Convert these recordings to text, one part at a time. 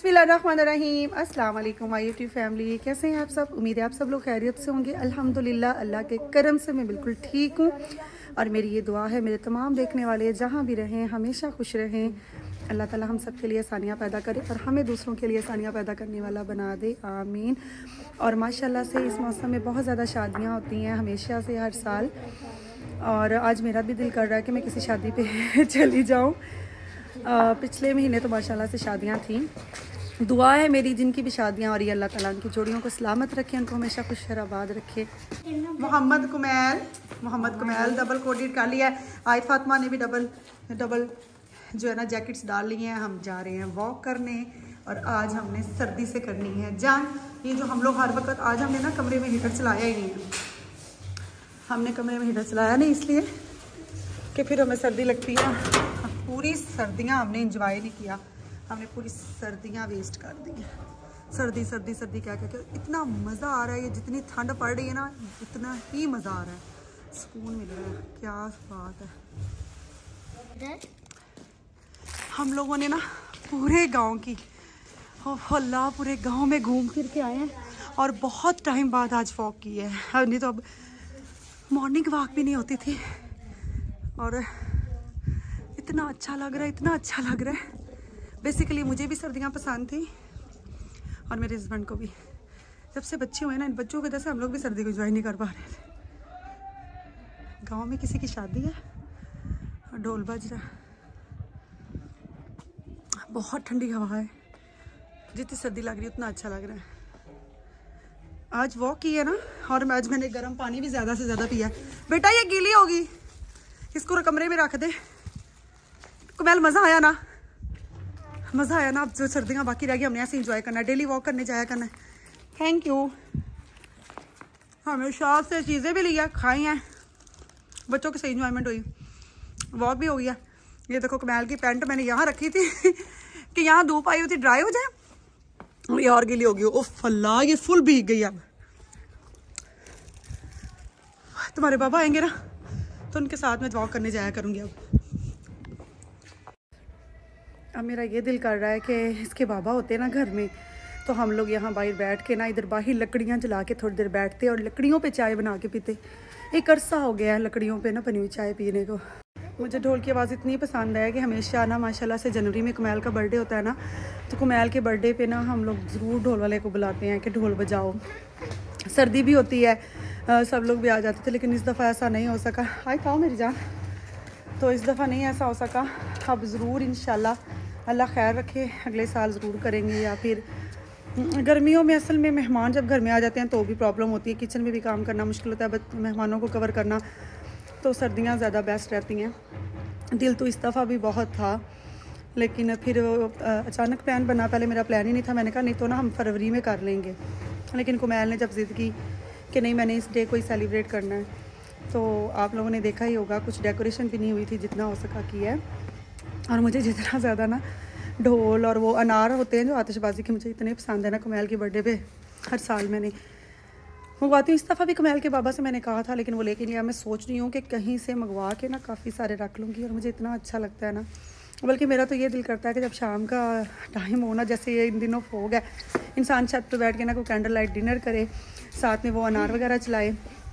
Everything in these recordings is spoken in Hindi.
बिस्मिल्लाहिर्रहमानिर्रहीम। अस्सलाम वालेकुम माय यूट्यूब फैमिली, कैसे हैं आप सब। उम्मीद है आप सब लोग खैरियत से होंगे। अल्हम्दुलिल्लाह, अल्लाह के करम से मैं बिल्कुल ठीक हूँ। और मेरी ये दुआ है मेरे तमाम देखने वाले जहाँ भी रहें हमेशा खुश रहें। अल्लाह ताला हम सब के लिए आसानियाँ पैदा करे और हमें दूसरों के लिए आसानियाँ पैदा करने वाला बना दे, आमीन। और माशाल्लाह से इस मौसम में बहुत ज़्यादा शादियाँ होती हैं हमेशा से, हर साल। और आज मेरा भी दिल कर रहा है कि मैं किसी शादी पे चली जाऊँ। पिछले महीने तो माशाल्लाह से शादियाँ थीं। दुआ है मेरी जिनकी भी शादियाँ हो रही है, अल्लाह ताला उनकी जोड़ियों को सलामत रखे, उनको हमेशा खुश आबाद रखे। मोहम्मद कुमैल डबल कोटेड कर लिया है। आई फातिमा ने भी डबल जो है ना जैकेट्स डाल ली हैं। हम जा रहे हैं वॉक करने और आज हमने सर्दी से करनी है जंग। ये जो हम लोग हर वक्त, आज हमने ना कमरे में हीटर चलाया ही नहीं है। हमने कमरे में हीटर चलाया नहीं इसलिए कि फिर हमें सर्दी लगती है। पूरी सर्दियाँ हमने इंजॉय नहीं किया, हमने पूरी सर्दियाँ वेस्ट कर दी हैं। सर्दी सर्दी सर्दी क्या क्या क्या, इतना मज़ा आ रहा है। ये जितनी ठंड पड़ रही है ना इतना ही मज़ा आ रहा है, सुकून मिल रहा है। क्या बात है। हम लोगों ने ना पूरे गांव की अल्लाह पूरे गांव में घूम फिर के आए हैं और बहुत टाइम बाद आज वॉक की है। नहीं तो अब मॉर्निंग वॉक भी नहीं होती थी। और इतना अच्छा लग रहा है, इतना अच्छा लग रहा है। बेसिकली मुझे भी सर्दियाँ पसंद थी और मेरे हस्बैंड को भी। जब से बच्चे हुए ना, इन बच्चों की वजह से हम लोग भी सर्दी को एंजॉय नहीं कर पा रहे थे। गांव में किसी की शादी है और ढोल बज रहा है, बहुत ठंडी हवा है। जितनी सर्दी लग रही है उतना अच्छा लग रहा है। आज वॉक की है ना, और आज मैंने गर्म पानी भी ज़्यादा से ज़्यादा पिया है। बेटा ये गीली होगी, इसको कमरे में रख दे। कुमैल मज़ा आया ना, मज़ा आया ना। अब जो सर्दियाँ बाकी रह गई हमने ऐसे इंजॉय करना है, डेली वॉक करने जाया करना है। Thank you. हमेशा से चीज़ें भी लिया, खाई हैं, बच्चों की सही इंजॉयमेंट हुई, वॉक भी हो गया। ये देखो कुमैल की पैंट मैंने यहाँ रखी थी कि यहाँ धूप आई हुई थी, ड्राई हो जाए। ये और गीली हो गई। ओह अल्लाह, ये फुल भीग गई। अब तुम्हारे पापा आएंगे ना तो उनके साथ में वॉक करने जाया करूँगी। अब मेरा ये दिल कर रहा है कि इसके बाबा होते ना घर में तो हम लोग यहाँ बाहर बैठ के ना, इधर बाहर लकड़ियाँ जला के थोड़ी देर बैठते और लकड़ियों पे चाय बना के पीते। एक अरसा हो गया है लकड़ियों पे ना बनी हुई चाय पीने को। मुझे ढोल की आवाज़ इतनी पसंद है कि हमेशा ना माशाल्लाह से जनवरी में कुमैल का बर्थडे होता है ना, तो कुमैल के बर्थडे पे ना हम लोग ज़रूर ढोल वाले को बुलाते हैं कि ढोल बजाओ। सर्दी भी होती है, सब लोग भी आ जाते थे, लेकिन इस दफ़ा ऐसा नहीं हो सका। हाय खाओ मेरी जान। तो इस दफ़ा नहीं ऐसा हो सका। अब ज़रूर इंशाल्लाह अल्लाह खैर रखे अगले साल ज़रूर करेंगे। या फिर गर्मियों में असल में मेहमान जब घर में आ जाते हैं तो भी प्रॉब्लम होती है, किचन में भी काम करना मुश्किल होता है, मेहमानों को कवर करना। तो सर्दियाँ ज़्यादा बेस्ट रहती हैं। दिल तो इस दफ़ा भी बहुत था, लेकिन फिर अचानक प्लान बना। पहले मेरा प्लान ही नहीं था, मैंने कहा नहीं तो ना हम फरवरी में कर लेंगे। लेकिन कुमैल ने जब ज़िद की कि नहीं मैंने इस डे को ही सेलिब्रेट करना है, तो आप लोगों ने देखा ही होगा कुछ डेकोरेशन भी नहीं हुई थी, जितना हो सका किया है। और मुझे जितना ज़्यादा ना ढोल और वो अनार होते हैं जो आतिशबाजी के, मुझे इतने पसंद है ना। कुमैल के बर्थडे पे हर साल मैंने मंगवाती हूँ। इस दफ़ा भी कुमैल के बाबा से मैंने कहा था लेकिन वो लेके नहीं आया। मैं सोच रही हूँ कि कहीं से मंगवा के ना काफ़ी सारे रख लूँगी। और मुझे इतना अच्छा लगता है ना, बल्कि मेरा तो ये दिल करता है कि जब शाम का टाइम हो ना, जैसे ये इन दिनों फोग है, इंसान छत पर बैठ के ना कोई कैंडल लाइट डिनर करे, साथ में वो अनार वगैरह चलाए।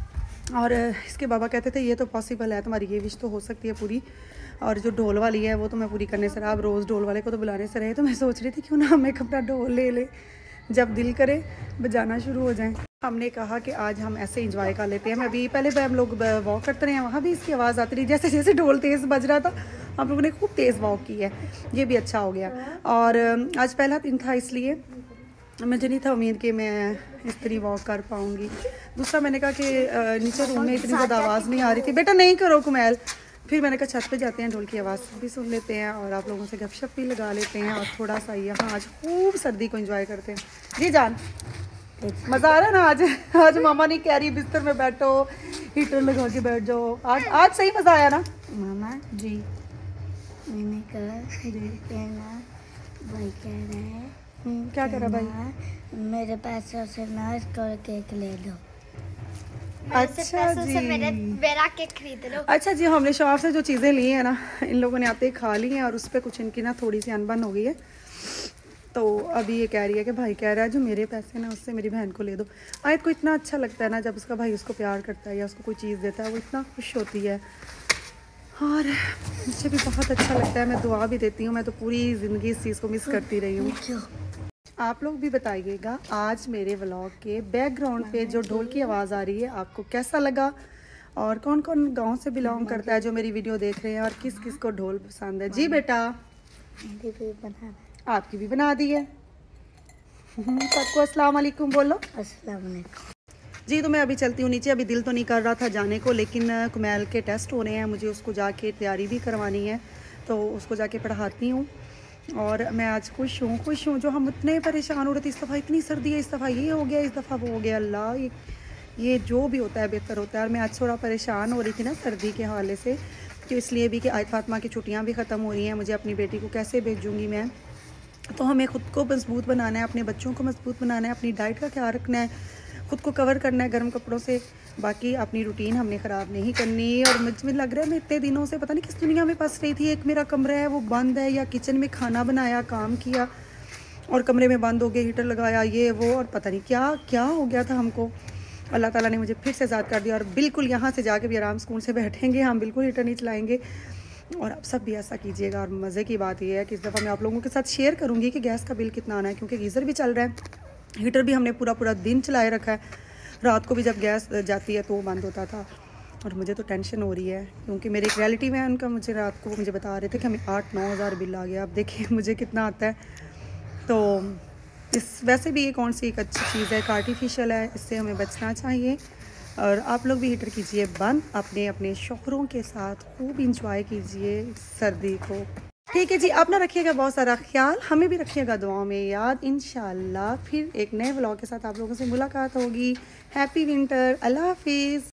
और इसके बाबा कहते थे ये तो पॉसिबल है, तुम्हारी ये विश तो हो सकती है पूरी। और जो ढोल वाली है वो तो मैं पूरी करने से रहा, अब रोज़ ढोल वाले को तो बुलाने से रहे। तो मैं सोच रही थी क्यों ना हम एक अपना ढोल ले ले, जब दिल करे बजाना शुरू हो जाए। हमने कहा कि आज हम ऐसे इंजॉय कर लेते हैं। मैं अभी पहले हम लोग वॉक करते रहे हैं, वहाँ भी इसकी आवाज़ आती रही, जैसे जैसे ढोल तेज़ बज रहा था। हम लोगों ने खूब तेज़ वॉक की है, ये भी अच्छा हो गया। और आज पहला दिन था इसलिए मुझे नहीं था उम्मीद कि मैं इस तरह वॉक कर पाऊँगी। दूसरा मैंने कहा कि नीचे रूम में इतनी ज़्यादा आवाज़ नहीं आ रही थी। बेटा नहीं करो कुमैल। फिर मैंने कहा छत पे जाते हैं, ढोल की आवाज़ भी सुन लेते हैं और आप लोगों से गपशप भी लगा लेते हैं और थोड़ा सा यहाँ आज खूब सर्दी को एंजॉय करते हैं। जी जान, मज़ा आ रहा है ना आज। आज मामा नहीं कह रही बिस्तर में बैठो, हीटर लगा के बैठ जाओ। आज सही मज़ा आया ना मामा जी। मैंने कहा जी कहना भाई कह रहे हैं क्या कह रहा भाई, मेरे पैसों से ना इसको केक ले दो। अच्छा जी, मेरा केक खरीद लो। अच्छा जी, हमने शॉप से जो चीज़ें ली हैं ना, इन लोगों ने आते ही खा ली हैं और उस पर कुछ इनकी ना थोड़ी सी अनबन हो गई है। तो अभी ये कह रही है कि भाई कह रहा है जो मेरे पैसे ना उससे मेरी बहन को ले दो। आयत को इतना अच्छा लगता है ना जब उसका भाई उसको प्यार करता है या उसको कोई चीज़ देता है, वो इतना खुश होती है और मुझे भी बहुत अच्छा लगता है। मैं दुआ भी देती हूँ, मैं तो पूरी ज़िंदगी इस चीज़ को मिस करती रही हूँ। आप लोग भी बताइएगा आज मेरे व्लॉग के बैकग्राउंड पे जो ढोल की आवाज़ आ रही है आपको कैसा लगा, और कौन कौन गांव से बिलोंग करता है जो मेरी वीडियो देख रहे हैं, और किस किस को ढोल पसंद है। जी बेटा आपकी भी बना दी है। सबको अस्सलाम वालेकुम बोलो। अस्सलाम वालेकुम। जी तो मैं अभी चलती हूँ नीचे। अभी दिल तो नहीं कर रहा था जाने को, लेकिन कुमैल के टेस्ट हो रहे हैं, मुझे उसको जाके तैयारी भी करवानी है, तो उसको जाके पढ़ाती हूँ। और मैं आज खुश हूँ। जो हम इतने परेशान हो रहे थे, इस दफ़ा इतनी सर्दी है, इस दफ़ा ये हो गया, इस दफ़ा वो हो गया। अल्लाह ये जो भी होता है बेहतर होता है। और मैं आज थोड़ा परेशान हो रही थी ना सर्दी के हवाले से, तो इसलिए भी कि आयत फातिमा की छुट्टियाँ भी ख़त्म हो रही हैं, मुझे अपनी बेटी को कैसे भेजूँगी मैं। तो हमें ख़ुद को मजबूत बनाना है, अपने बच्चों को मजबूत बनाना है, अपनी डाइट का ख्याल रखना है, ख़ुद को कवर करना है गर्म कपड़ों से। बाकी अपनी रूटीन हमने ख़राब नहीं करनी। और मुझे लग रहा है मैं इतने दिनों से पता नहीं किस दुनिया में फंस रही थी। एक मेरा कमरा है वो बंद है, या किचन में खाना बनाया, काम किया और कमरे में बंद हो गए, हीटर लगाया, ये वो, और पता नहीं क्या क्या हो गया था हमको। अल्लाह ताला ने मुझे फिर से आज़ाद कर दिया। और बिल्कुल यहाँ से जाके भी आराम सुकून से बैठेंगे हम, बिल्कुल हीटर नहीं चलाएँगे। और आप सब भी ऐसा कीजिएगा। और मज़े की बात यह है कि इस दफ़ा मैं आप लोगों के साथ शेयर करूँगी कि गैस का बिल कितना आना है, क्योंकि गीज़र भी चल रहा है, हीटर भी हमने पूरा दिन चलाए रखा है। रात को भी जब गैस जाती है तो वो बंद होता था। और मुझे तो टेंशन हो रही है, क्योंकि मेरे एक रिलेटिव है, उनका मुझे रात को मुझे बता रहे थे कि हमें 8-9 हज़ार बिल आ गया। अब देखिए मुझे कितना आता है। तो वैसे भी ये कौन सी एक अच्छी चीज़ है, एक आर्टिफिशियल है, इससे हमें बचना चाहिए। और आप लोग भी हीटर कीजिए बंद, अपने शौहरों के साथ खूब इंजॉय कीजिए सर्दी को। ठीक है जी, अपना रखिएगा बहुत सारा ख्याल, हमें भी रखिएगा दुआओं में याद। इंशाल्लाह फिर एक नए व्लॉग के साथ आप लोगों से मुलाकात होगी। हैप्पी विंटर, अल्लाह हाफिज़।